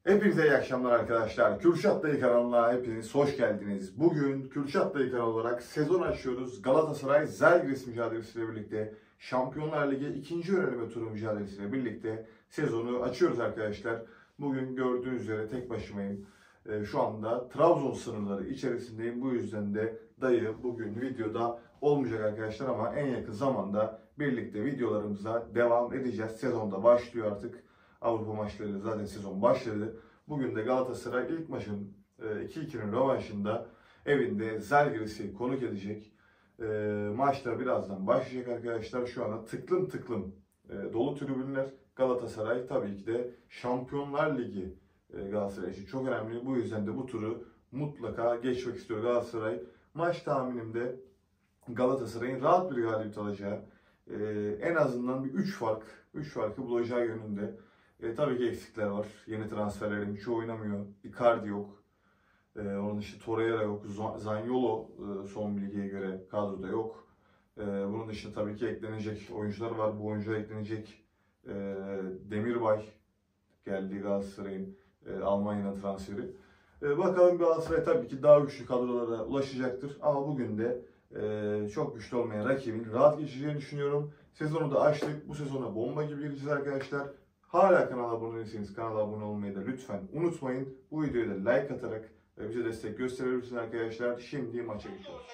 Hepinize iyi akşamlar arkadaşlar. Kürşat Dayı kanalına hepiniz hoş geldiniz. Bugün Kürşat Dayı kanalı olarak sezon açıyoruz. Galatasaray Zalgiris mücadelesiyle birlikte Şampiyonlar Ligi 2. eleme turu mücadelesiyle birlikte sezonu açıyoruz arkadaşlar. Bugün gördüğünüz üzere tek başımayım. Şu anda Trabzon sınırları içerisindeyim. Bu yüzden de Dayı bugün videoda olmayacak arkadaşlar ama en yakın zamanda birlikte videolarımıza devam edeceğiz. Sezonda başlıyor artık. Avrupa maçlarıyla zaten sezon başladı. Bugün de Galatasaray ilk maçın 2-2'nin rövanşında evinde Zalgiris'i konuk edecek. Maçta birazdan başlayacak arkadaşlar. Şu anda tıklım tıklım dolu tribünler. Galatasaray tabii ki de Şampiyonlar Ligi Galatasaray için çok önemli. Bu yüzden de bu turu mutlaka geçmek istiyor Galatasaray. Maç tahminimde Galatasaray'ın rahat bir galibiyet alacağı, en azından bir 3 farkı bulacağı yönünde. Tabii ki eksikler var. Yeni transferlerin çoğu oynamıyor. Icardi yok. Onun dışında Torreira yok. Zaniolo son bilgiye göre kadroda yok. Bunun dışında tabii ki eklenecek oyuncular var. Bu oyuncular eklenecek. Demirbay geldi Galatasaray'ın Almanya'dan transferi. Bakalım Galatasaray tabii ki daha güçlü kadrolara ulaşacaktır. Ama bugün de çok güçlü olmayan rakibin rahat geçeceğini düşünüyorum. Sezonu da açtık. Bu sezona bomba gibi gireceğiz arkadaşlar. Hala kanala abone değilseniz kanala abone olmayı da lütfen unutmayın. Bu videoya da like atarak bize destek gösterebilirsiniz arkadaşlar. Şimdi maça geçiyoruz.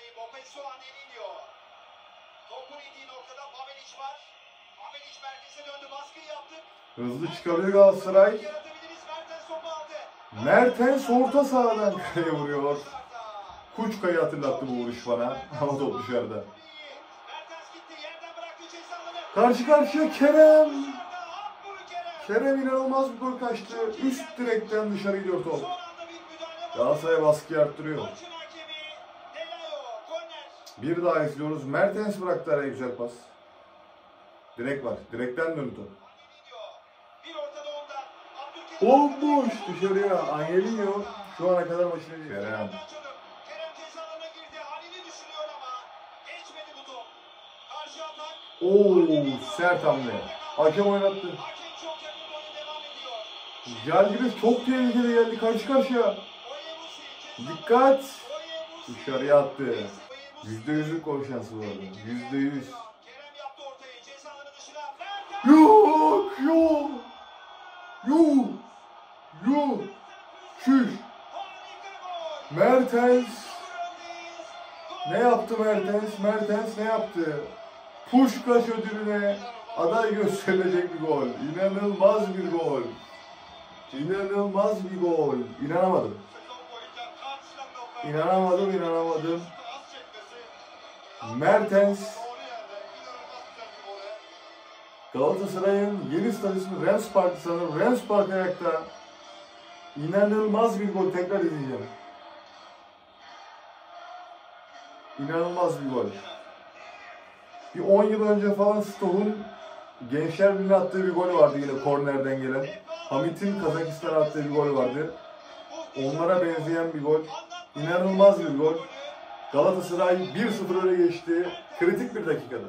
Hızlı çıkarıyor Galatasaray. Mertens orta sahadan kaleye vuruyor. Kuşka'yı hatırlattı bu vuruş bana. Ama top dışarıda. Karşı karşıya Kerem. Kerem inanılmaz bir gol kaçtı. Üst direkten dışarı gidiyor top. Galatasaray baskıyı arttırıyor. Bir daha izliyoruz. Mertens bıraktı araya güzel pas. Direkt var. Direkten döndü top. Bomboş dışarıya. Angelinho şu ana kadar maçını izliyor. Kerem. Oo, sert hamle. Hakem oynattı. Zalgiris çok tehlikeli geldi. Karşı karşıya. Dikkat. Dışarıya attı. %100'lük gol şansı bu arada. %100. Yok. Şuş. Mertens. Ne yaptı Mertens? Mertens ne yaptı? Puşkaş ödülüne aday gösterilecek bir gol. İnanılmaz bir gol. İnanılmaz bir gol. İnanamadım. Mertens. Galatasaray'ın yeni statüsünü Rams Park'ı sanırım. Rams Park ayakta. İnanılmaz bir gol. Tekrar izleyeceğim. İnanılmaz bir gol. Bir 10 yıl önce falan Stoh'un Gençler Birliği'ne attığı bir gol vardı yine kornerden gelen. Hamit'in Kazakistan'a attığı bir gol vardı. Onlara benzeyen bir gol. İnanılmaz bir gol. Galatasaray 1-0 öne geçti. Kritik bir dakikada.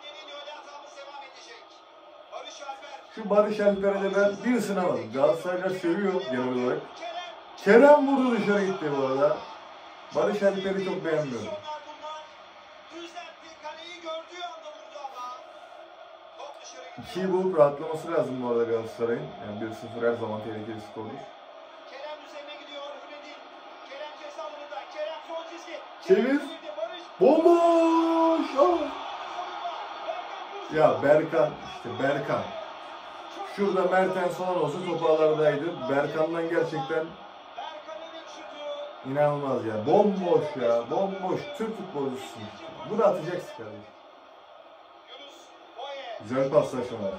Şu Barış Alper'e de ben bir ısınamadım. Galatasaraylar seviyor genel olarak. Kerem vurdu dışarı gitti bu arada. Barış Alper'i çok beğenmiyorum. İkiyi bulup rahatlaması lazım bu arada Galatasaray'ın. Yani 1-0 her zaman tehlikeli skordur. Çevir. Bomboş. Ya Berkan. Şurada Mertens falan olsa topu alardaydı. Berkan'dan gerçekten inanılmaz ya. Bomboş ya. Bomboş. Türk futbolcusun. Bunu atacaksın kardeşim. Güzel paslaşmalar.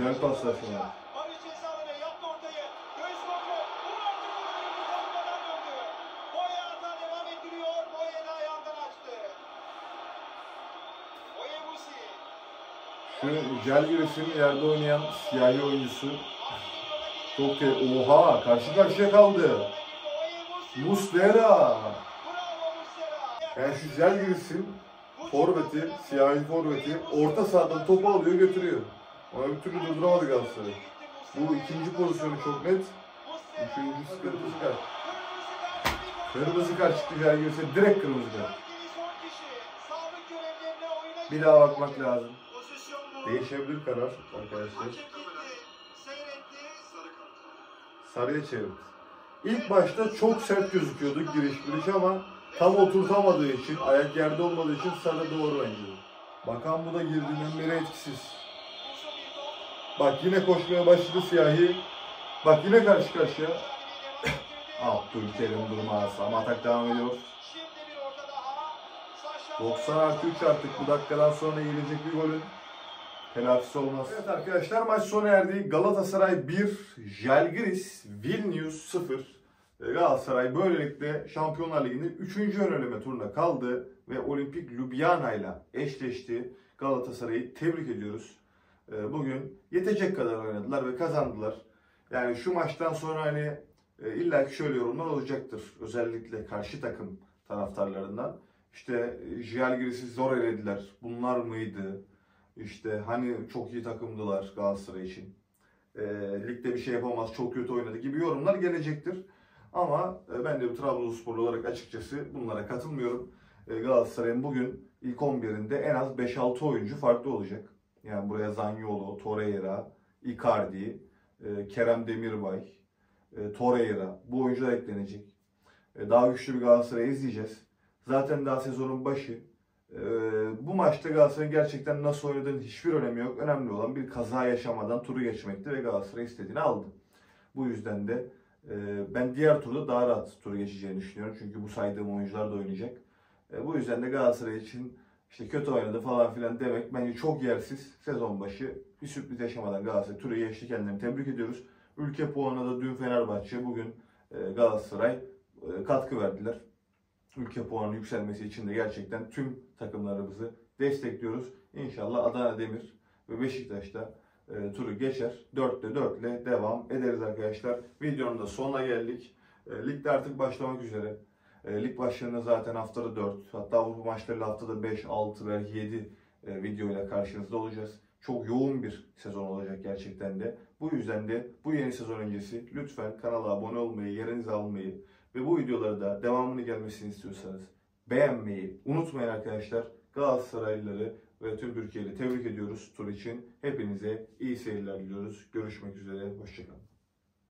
Şu Zalgiris'in yerde oynayan siyahi oyuncusu çok oha karşı karşıya kaldı. Muslera. Yani şu Zalgiris'in forveti, siyahi forveti orta sahadan topu alıyor götürüyor. Ona bir türlü durduramadı Galatasaray. Bu ikinci pozisyonu çok net. Üçüncüsü kırmızı kart. Kırmızı kart çıktı Jalgiris'e, direkt kırmızı kart. Bir daha bakmak lazım. Değişebilir karar arkadaşlar. Sarıya çevirdi. İlk başta çok sert gözüküyordu giriş ama tam oturtamadığı için, ayak yerde olmadığı için sarı doğru bence. Bakan bu da girdiğinden beri etkisiz. Bak yine koşmaya başladı siyahi. Bak yine karşı karşıya. Abdülkerim durmaz ama atak devam ediyor. 90+3 artık bu dakikadan sonra gelecek bir golün telafisi olmaz. Evet arkadaşlar, maç sona erdi. Galatasaray 1, Žalgiris Vilnius 0. Galatasaray böylelikle Şampiyonlar Ligi'nde 3. ön eleme turuna kaldı ve Olimpik Ljubljana ile eşleşti. Galatasaray'ı tebrik ediyoruz. Bugün yetecek kadar oynadılar ve kazandılar. Yani şu maçtan sonra hani illaki şöyle yorumlar olacaktır. Özellikle karşı takım taraftarlarından. İşte Žalgiris'i zor elediler. Bunlar mıydı? İşte hani çok iyi takımdılar Galatasaray için. Ligde bir şey yapamaz, çok kötü oynadı gibi yorumlar gelecektir. Ama ben de bir Trabzonsporlu olarak açıkçası bunlara katılmıyorum. Galatasaray'ın bugün ilk 11'inde en az 5-6 oyuncu farklı olacak. Yani buraya Zaniolo, Torreira, Icardi, Kerem Demirbay, Torreira, bu oyuncular eklenecek. Daha güçlü bir Galatasaray izleyeceğiz. Zaten daha sezonun başı. Bu maçta Galatasaray'ın gerçekten nasıl oynadığının hiçbir önemi yok. Önemli olan bir kaza yaşamadan turu geçmekti ve Galatasaray istediğini aldı. Bu yüzden de ben diğer turda daha rahat turu geçeceğini düşünüyorum. Çünkü bu saydığım oyuncular da oynayacak. Bu yüzden de Galatasaray için işte kötü oynadı falan filan demek bence çok yersiz. Sezon başı bir sürpriz yaşamadan Galatasaray turu geçti. Kendilerini tebrik ediyoruz. Ülke puanına da dün Fenerbahçe, bugün Galatasaray katkı verdiler. Ülke puanı yükselmesi için de gerçekten tüm takımlarımızı destekliyoruz. İnşallah Adana Demir ve Beşiktaş'ta turu geçer. 4'te 4 ile devam ederiz arkadaşlar. Videonun da sonuna geldik. Ligde artık başlamak üzere. Lig başlarında zaten haftada 4, hatta Avrupa maçlarıyla haftada 5, 6 ve 7 video ile karşınızda olacağız. Çok yoğun bir sezon olacak gerçekten de. Bu yüzden de bu yeni sezon öncesi lütfen kanala abone olmayı, yerinizi almayı ve bu videoları da devamını gelmesini istiyorsanız beğenmeyi unutmayın arkadaşlar. Galatasaraylıları ve tüm Türkiye'yi tebrik ediyoruz tur için. Hepinize iyi seyirler diliyoruz. Görüşmek üzere. Hoşçakalın.